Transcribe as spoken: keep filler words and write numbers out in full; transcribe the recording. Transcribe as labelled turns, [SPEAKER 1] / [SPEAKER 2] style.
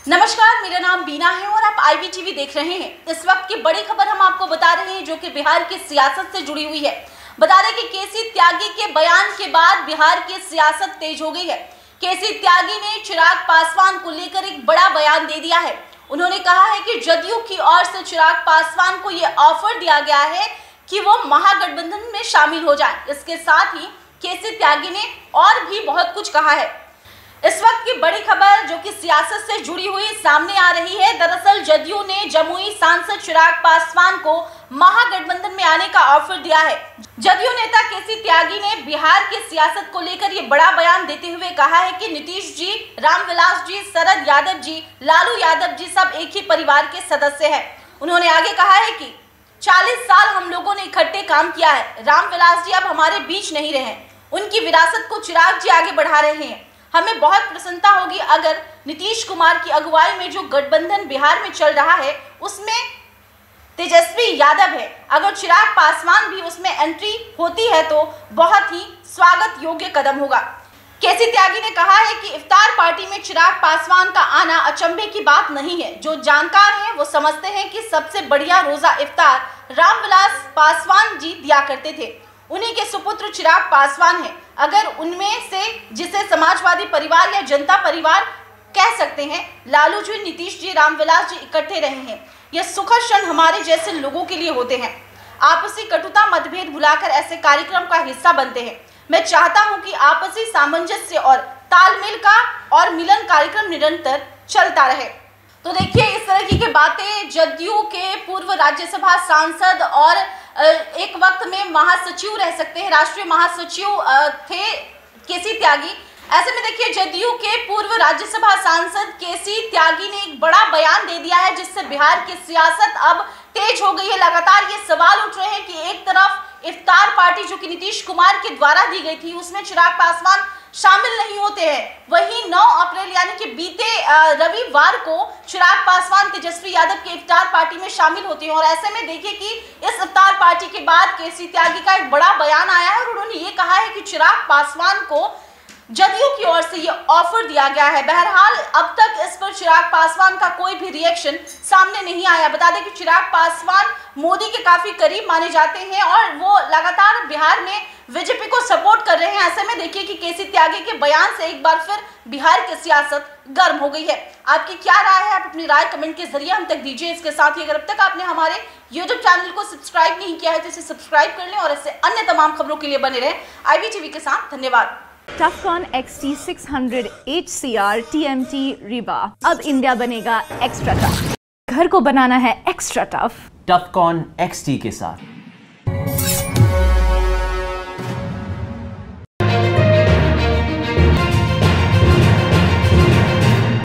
[SPEAKER 1] नमस्कार, मेरा नाम बीना है और आप आई वी टीवी देख रहे हैं। इस वक्त की बड़ी खबर हम आपको बता रहे हैं जो कि बिहार की सियासत से जुड़ी हुई है। बता दें कि केसी त्यागी के बयान के बाद बिहार की सियासत तेज हो गई है। केसी त्यागी ने चिराग पासवान को लेकर एक बड़ा बयान दे दिया है। उन्होंने कहा है कि जदयू की ओर से चिराग पासवान को यह ऑफर दिया गया है कि वो महागठबंधन में शामिल हो जाए। इसके साथ ही केसी त्यागी ने और भी बहुत कुछ कहा है। इस वक्त की बड़ी खबर जो कि सियासत से जुड़ी हुई सामने आ रही है। दरअसल जदयू ने जमुई सांसद चिराग पासवान को महागठबंधन में आने का ऑफर दिया है। जदयू नेता केसी त्यागी ने बिहार की सियासत को लेकर ये बड़ा बयान देते हुए कहा है कि नीतीश जी, रामविलास जी, शरद यादव जी, लालू यादव जी सब एक ही परिवार के सदस्य हैं। उन्होंने आगे कहा है कि चालीस साल हम लोगों ने इकट्ठे काम किया है। रामविलास जी अब हमारे बीच नहीं रहे। उनकी विरासत को चिराग जी आगे बढ़ा रहे हैं। हमें बहुत प्रसन्नता होगी अगर नीतीश कुमार की अगुवाई में जो गठबंधन बिहार में चल रहा है उसमें तेजस्वी यादव है। अगर चिराग पासवान भी उसमें एंट्री होती है तो बहुत ही स्वागत योग्य कदम होगा। केसी त्यागी ने कहा है कि इफ्तार पार्टी में चिराग पासवान का आना अचंभे की बात नहीं है। जो जानकार हैं वो समझते हैं कि सबसे बढ़िया रोजा इफ्तार रामविलास पासवान जी दिया करते थे। उन्हीं के सुपुत्र चिराग पासवान हैं। अगर उनमें से जिसे समाजवादी परिवार या जनता परिवार कह सकते हैं, लालू जी, नीतीश जी, रामविलास जी इकट्ठे रहे हैं। यह सुखद क्षण हमारे जैसे लोगों के लिए होते हैं। आपसी कटुता मतभेद भुलाकर ऐसे कार्यक्रम का हिस्सा बनते हैं। मैं चाहता हूं कि आपसी सामंजस्य और तालमेल का और मिलन कार्यक्रम निरंतर चलता रहे। तो देखिए, इस तरह की बातें जदयू के पूर्व राज्यसभा सांसद और एक वक्त में महासचिव रह सकते हैं, राष्ट्रीय महासचिव थे केसी त्यागी। ऐसे में देखिए, जदयू के पूर्व राज्यसभा सांसद केसी त्यागी ने एक बड़ा बयान दे दिया है जिससे बिहार की सियासत अब तेज हो गई है। लगातार ये सवाल उठ रहे हैं कि एक तरफ इफ्तार पार्टी जो कि नीतीश कुमार के द्वारा दी गई थी उसमें चिराग पासवान शामिल नहीं होते हैं, वहीं नौ अप्रैल यानी कि बीते रविवार को चिराग पासवान तेजस्वी यादव के इफ्तार पार्टी में शामिल होते हैं। और ऐसे में देखिए कि इस इफ्तार पार्टी के बाद केसी त्यागी का एक बड़ा बयान आया है और उन्होंने ये कहा है कि चिराग पासवान को जदयू की ओर से ये ऑफर दिया गया है। बहरहाल अब तक इस पर चिराग पासवान का कोई भी रिएक्शन सामने नहीं आया। बता दें कि चिराग पासवान मोदी के काफी करीब माने जाते हैं और वो लगातार बिहार में बीजेपी को सपोर्ट कर रहे हैं। ऐसे में देखिए कि केसी त्यागी के बयान से एक बार फिर बिहार की सियासत गर्म हो गई है। आपकी क्या राय है? आप अपनी राय कमेंट के जरिए हम तक दीजिए। इसके साथ ही अगर अब तक आपने हमारे यूट्यूब चैनल को सब्सक्राइब नहीं किया है तो इसे सब्सक्राइब कर लें और इससे अन्य तमाम खबरों के लिए बने रहें आई वी टीवी के साथ। धन्यवाद।
[SPEAKER 2] Tufcon X T six hundred H C R T M T rebar, अब इंडिया बनेगा एक्स्ट्रा टफ। घर को बनाना है extra tough.
[SPEAKER 3] Tufcon X T के साथ।